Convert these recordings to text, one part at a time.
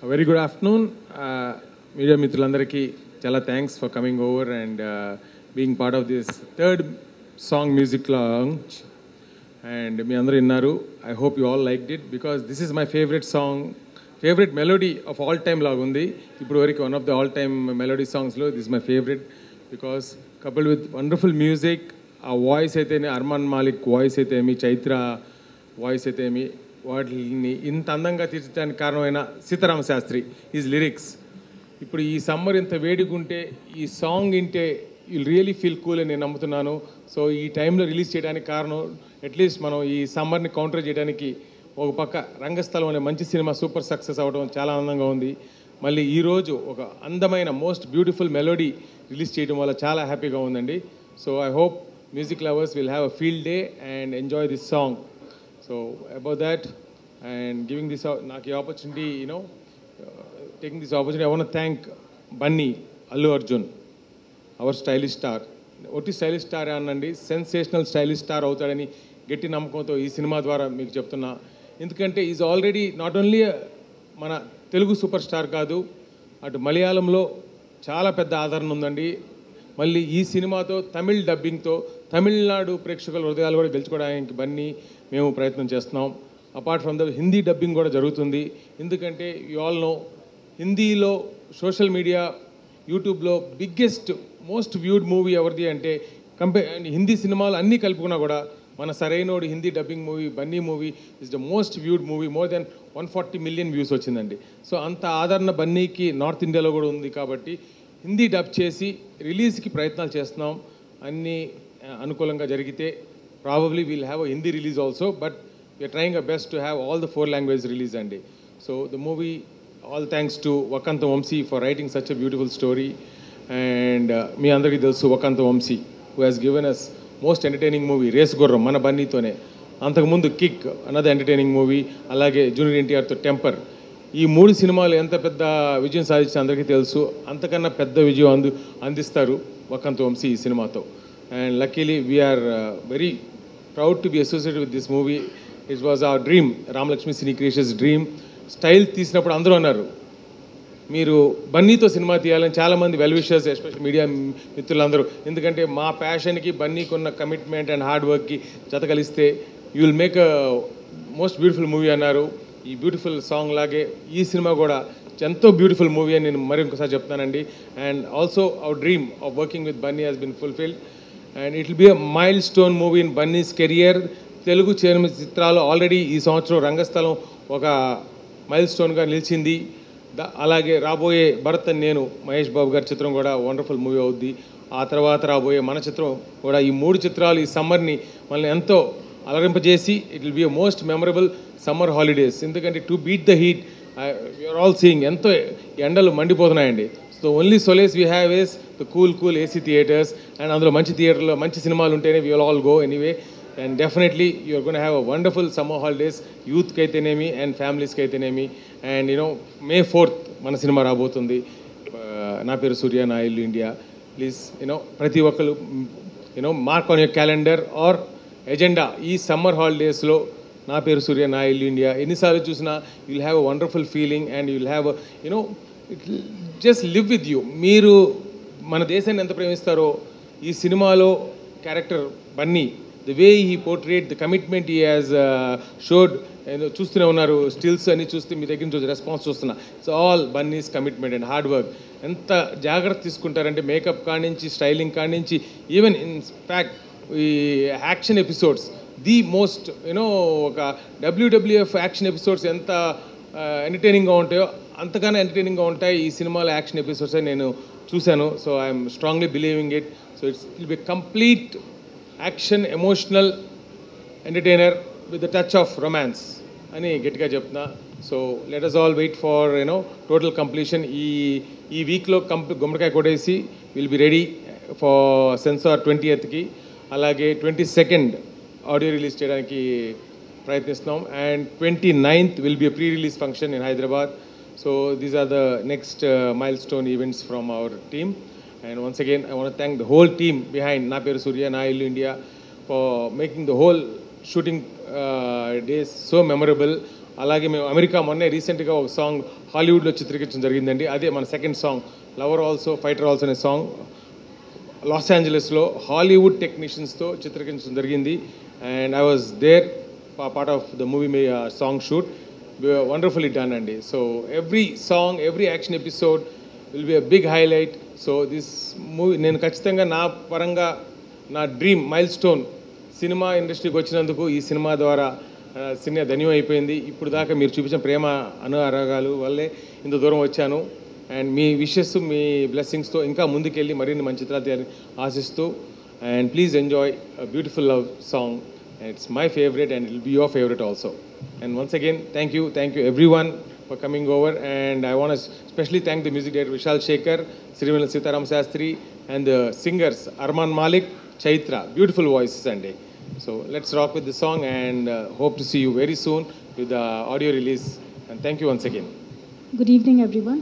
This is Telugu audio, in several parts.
Very good afternoon. Media Mitrulandariki, chala thanks for coming over and being part of this third song music launch. And మీ అందరూ విన్నారు. I hope you all liked it because this is my favorite song, favorite melody of all time లాగుంది. ఇప్పుడు వరకు one of the all time melody songs లో this is my favorite because coupled with wonderful music, ఆ వాయిస్ అయితేనే అర్మాన్ మాలిక్ వాయిస్ అయితే ఏమి, చైత్ర వాయిస్ అయితే ఏమి, వాటిని ఇంత అందంగా తీర్చడానికి కారణమైన సీతారామ శాస్త్రి ఈజ్ లిరిక్స్. ఇప్పుడు ఈ సమ్మర్ ఇంత వేడిగుంటే ఈ సాంగ్ వింటే యూ రియలీ ఫీల్ కూల్ అని నేను నమ్ముతున్నాను. సో ఈ టైంలో రిలీజ్ చేయడానికి కారణం అట్లీస్ట్ మనం ఈ సమ్మర్ని కౌంటర్ చేయడానికి ఒక పక్క రంగస్థలం అనే మంచి సినిమా సూపర్ సక్సెస్ అవ్వడం చాలా ఆనందంగా ఉంది. మళ్ళీ ఈరోజు ఒక అందమైన మోస్ట్ బ్యూటిఫుల్ మెలోడీ రిలీజ్ చేయడం వల్ల చాలా హ్యాపీగా ఉందండి. So I hope music lovers will have a field day and enjoy this song. So about that and giving this Naki opportunity, taking this opportunity, I want to thank Bunny Allu Arjun, our stylish star. What is stylish star anandi? Sensational stylish star avutadani getti namakamto ee cinema dwara meeku cheptunna. Endukante is already not only mana Telugu superstar kaadu, atu Malayalamlo చాలా పెద్ద ఆదరణ ఉందండి. మళ్ళీ ఈ సినిమాతో తమిళ్ డబ్బింగ్తో తమిళనాడు ప్రేక్షకుల హృదయాలు కూడా గెలుచుకోవడానికి బన్నీ మేము ప్రయత్నం చేస్తున్నాం. Apart from the Hindi dubbing కూడా జరుగుతుంది. ఎందుకంటే యు ఆల్ నో హిందీలో సోషల్ మీడియా యూట్యూబ్లో బిగ్గెస్ట్ మోస్ట్ వ్యూడ్ మూవీ ఎవరిది అంటే హిందీ సినిమాలు అన్నీ కలుపుకున్నా కూడా మన Sarainodu Hindi dubbing movie Bunny movie is the most viewed movie. More than 140 million views వచ్చిందండి. సో అంత ఆదరణ బన్నీకి నార్త్ ఇండియాలో కూడా ఉంది. కాబట్టి హిందీ డబ్ చేసి రిలీజ్కి ప్రయత్నాలు చేస్తున్నాం. అన్నీ అనుకూలంగా జరిగితే probably we'll have a Hindi release also, but we are trying a best to have all the 4 languages release అండి. So the movie all thanks to Vakkantham Vamsi for writing such a beautiful story. And మీ అందరికీ తెలుసు Vakkantham Vamsi who has given us most entertaining movie race Gurram మన బన్నీతోనే. అంతకుముందు కిక్ అనదర్ ఎంటర్టైనింగ్ మూవీ, అలాగే జూనియర్ ఎన్టీఆర్తో టెంపర్. ఈ 3 సినిమాలు ఎంత పెద్ద విజయం సాధించి అందరికీ తెలుసు. అంతకన్నా పెద్ద విజయం అందిస్తారు వకంత వంశీ ఈ సినిమాతో. And luckily we are very proud to be associated with this movie. It was our dream, Ramalakshmi cine creations dream. Style తీసినప్పుడు అందరూ అన్నారు మీరు బన్నీతో సినిమా తీయాలని. చాలామంది వెల్ విషర్స్ ఎస్పెషల్ మీడియా మిత్రులందరూ, ఎందుకంటే మా ప్యాషన్కి బన్నీకి ఉన్న కమిట్మెంట్ అండ్ హార్డ్ వర్క్కి జత కలిస్తే you will make a most beautiful movie అన్నారు. ఈ బ్యూటిఫుల్ సాంగ్ లాగే ఈ సినిమా కూడా ఎంతో బ్యూటిఫుల్ మూవీ అని నేను మరి ఇంకోసారి చెప్తానండి. And also our dream of working with Bunny has been fulfilled and it will be a milestone movie in Bunny's career. Telugu చిత్రాలు ఆల్రెడీ ఈ సంవత్సరం రంగస్థలం ఒక మైల్ స్టోన్గా నిలిచింది. అలాగే రాబోయే భరత్ అని నేను మహేష్ బాబు గారి చిత్రం కూడా వండర్ఫుల్ మూవీ అవుద్ది. ఆ తర్వాత రాబోయే మన చిత్రం కూడా. ఈ 3 చిత్రాలు ఈ సమ్మర్ని మనల్ని ఎంతో అలరింపజేసి it will be a most memorable summer holidays. ఎందుకంటే to beat the heat you are all seeing ఎంతో ఎండలు మండిపోతున్నాయండి. So only solace we have is the cool AC theatres. And అందులో మంచి థియేటర్లో మంచి సినిమాలు ఉంటేనే we will all go anyway. And definitely you are gonna have a wonderful summer holidays యూత్కి అయితేనేమి అండ్ ఫ్యామిలీస్కి అయితేనేమి. అండ్ May 4th మన సినిమా రాబోతుంది, నా పేరు సూర్య నా ఇల్లు ఇండియా. ప్లీజ్ ప్రతి ఒక్కరు mark on your calendar or agenda. ఈ సమ్మర్ హాలిడేస్లో నా పేరు సూర్య నా ఇల్లు ఇండియా ఎన్నిసార్లు చూసినా you will have a wonderful feeling and you will have just live with you. మీరు మన దేశాన్ని ఎంత ప్రేమిస్తారో ఈ సినిమాలో character Bunny, the way he portrait the commitment he has showed. చూస్తూనే ఉన్నారు స్టిల్స్ అని చూస్తే మీ దగ్గర నుంచి రెస్పాన్స్ చూస్తున్నా. It's all Bunny's commitment and hard work. ఎంత జాగ్రత్త తీసుకుంటారంటే మేకప్ కానించి స్టైలింగ్ కానించి ఈవెన్ ఇన్ ఫ్యాక్ట్ ఈ యాక్షన్ ఎపిసోడ్స్ ది మోస్ట్ ఒక WWF యాక్షన్ ఎపిసోడ్స్ ఎంత ఎంటర్టైనింగ్గా ఉంటాయో అంతగానే ఎంటర్టైనింగ్గా ఉంటాయి ఈ సినిమాలో యాక్షన్ ఎపిసోడ్స్ అని నేను చూశాను. So I'm strongly believing it. So it be complete action emotional entertainer with the touch of romance అని గట్టిగా చెప్తున్నా. So let us all wait for total completion. ఈ వీక్లో గుమ్మడికాయ కొట్టేసి will be ready for censor 20th. అలాగే 22nd ఆడియో రిలీజ్ చేయడానికి ప్రయత్నిస్తున్నాం. And 29th will be a pre release function in Hyderabad. So these are the next milestone events from our team. And once again, I want to thank the whole team behind Na Peru Surya, Na Illu India for making the whole shooting days so memorable. అలాగే మేము అమెరికా మొన్నే రీసెంట్గా ఒక సాంగ్ హాలీవుడ్లో చిత్రీకరించడం జరిగిందండి. అదే మన second song lover also fighter also అనే సాంగ్ లాస్ ఏంజలస్లో హాలీవుడ్ టెక్నీషియన్స్తో చిత్రీకరించడం జరిగింది. And I was there part of the movie song shoot. Wonderfully done అండి. So every song every action episode will be a big highlight. So this movie నేను ఖచ్చితంగా నా పరంగా నా డ్రీమ్ మైల్ స్టోన్ సినిమా ఇండస్ట్రీకి వచ్చినందుకు ఈ సినిమా ద్వారా సినిమా ధన్యం అయిపోయింది. ఇప్పుడు దాకా మీరు చూపించిన ప్రేమ అనురాగాలు వల్లే ఇంత దూరం వచ్చాను. అండ్ మీ విషెస్ మీ బ్లెస్సింగ్స్తో ఇంకా ముందుకెళ్ళి మరిన్ని మంచి చిత్రాలు ఆశిస్తూ and please enjoy beautiful love song. It's my favourite and it will be your favourite also. And once again thank you everyone for coming over. And I want to especially thank the music director Vishal Shekhar, Srivelan Sitaram Sastry, and the singers Arman Malik, Chaitra. Beautiful voices and so let's rock with the song and hope to see you very soon with the audio release. And thank you once again. Good evening everyone.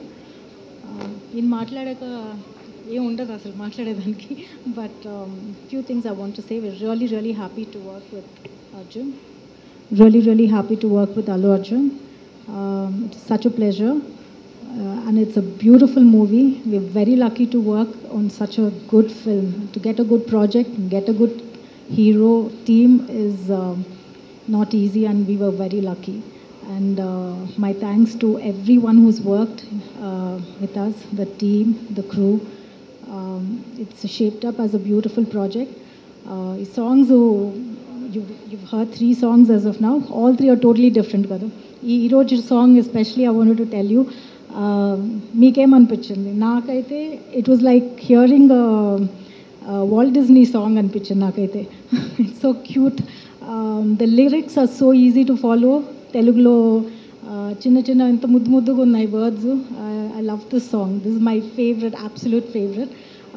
In మాట్లాడక ఏం ఉండదు అసలు మాట్లాడేదానికి. But few things I want to say. We're really happy to work with Arjun. Really happy to work with Allu Arjun. It's such a pleasure. And it's a beautiful movie. We're very lucky to work on such a good film. To get a good project, get a good hero team is not easy, and we were very lucky. And my thanks to everyone who's worked with us, the team, the crew. It's shaped up as a beautiful project. Songs, you've heard 3 songs as of now. All 3 are totally different. Ee roju song especially I wanted to tell you, మీకేమనిపించింది? నాకైతే it was like hearing Walt Disney song అనిపించింది నాకైతే. It's so cute. The lyrics are so easy to follow. తెలుగులో చిన్న ఎంత ముద్దుగా ఉన్నాయి words. I love this song. This is my favourite, absolute favourite.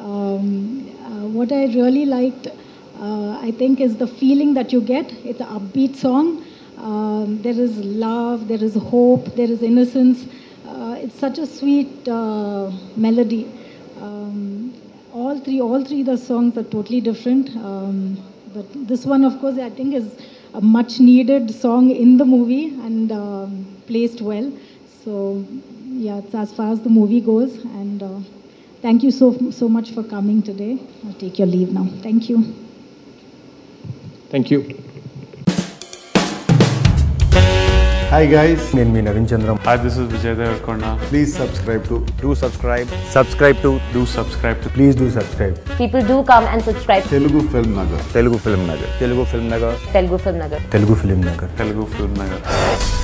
What I really liked I think is the feeling that you get. It's an upbeat song. There is love, there is hope, there is innocence. It's such a sweet melody. All three the songs are totally different. But this one, of course, I think is a much needed song in the movie and placed well. So yeah, it's as far as the movie goes. And thank you so much for coming today. I'll take your leave now. Thank you. Thank you. Hi guys, నేను మీ Naveen Chandram. Hi, this is Vijay Devarkonda. Please subscribe to. Do subscribe. Subscribe to. Do subscribe to. Please do subscribe. People do come and subscribe. Telugu Film Nagar. Telugu Film Nagar. Telugu Film Nagar. Telugu Film Nagar. Telugu Film Nagar.